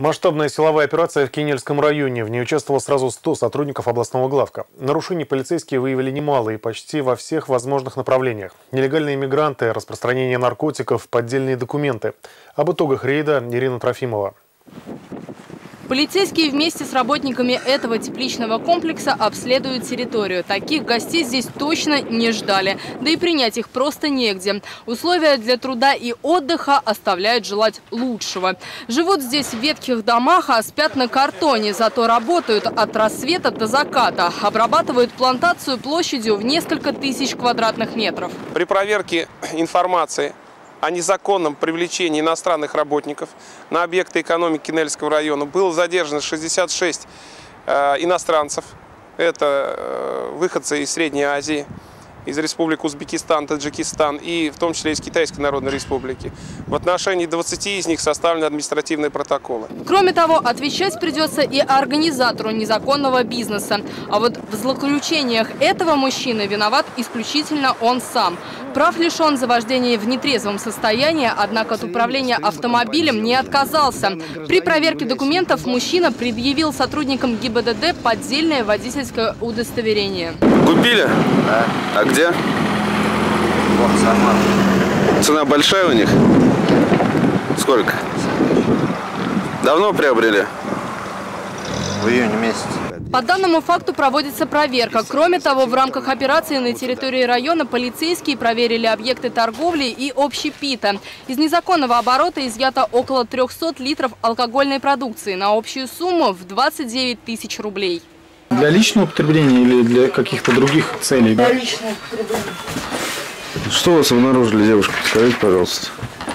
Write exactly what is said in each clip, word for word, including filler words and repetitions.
Масштабная силовая операция в Кинельском районе. В ней участвовало сразу сто сотрудников областного главка. Нарушений полицейские выявили немало и почти во всех возможных направлениях. Нелегальные мигранты, распространение наркотиков, поддельные документы. Об итогах рейда Ирина Трофимова. Полицейские вместе с работниками этого тепличного комплекса обследуют территорию. Таких гостей здесь точно не ждали. Да и принять их просто негде. Условия для труда и отдыха оставляют желать лучшего. Живут здесь в ветхих домах, а спят на картоне. Зато работают от рассвета до заката. Обрабатывают плантацию площадью в несколько тысяч квадратных метров. При проверке информации о незаконном привлечении иностранных работников на объекты экономики Кинельского района было задержано шестьдесят шесть э, иностранцев. Это э, выходцы из Средней Азии, из республик Узбекистан, Таджикистан и в том числе из Китайской Народной Республики. В отношении двадцати из них составлены административные протоколы. Кроме того, отвечать придется и организатору незаконного бизнеса. А вот в злоключениях этого мужчины виноват исключительно он сам. Прав лишен за вождение в нетрезвом состоянии, однако от управления автомобилем не отказался. При проверке документов мужчина предъявил сотрудникам ГИБДД поддельное водительское удостоверение. Купили? Да. А где? Вот сама. Цена большая у них? Сколько? Давно приобрели? В июне месяце. По данному факту проводится проверка. Кроме того, в рамках операции на территории района полицейские проверили объекты торговли и общепита. Из незаконного оборота изъято около трёхсот литров алкогольной продукции на общую сумму в двадцать девять тысяч рублей. Для личного потребления или для каких-то других целей? Для личного потребления. Что у вас обнаружили, девушка? Скажите, пожалуйста.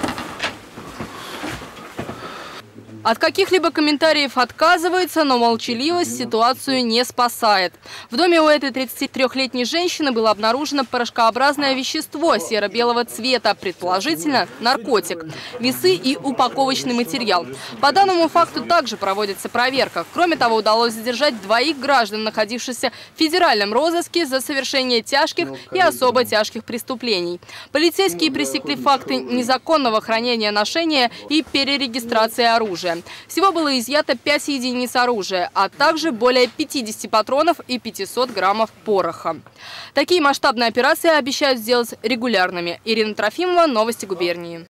От каких-либо комментариев отказывается, но молчаливость ситуацию не спасает. В доме у этой тридцатитрёхлетней женщины было обнаружено порошкообразное вещество серо-белого цвета, предположительно наркотик, весы и упаковочный материал. По данному факту также проводится проверка. Кроме того, удалось задержать двоих граждан, находившихся в федеральном розыске за совершение тяжких и особо тяжких преступлений. Полицейские пресекли факты незаконного хранения, ношения и перерегистрации оружия. Всего было изъято пять единиц оружия, а также более пятидесяти патронов и пятисот граммов пороха. Такие масштабные операции обещают сделать регулярными. Ирина Трофимова, новости губернии.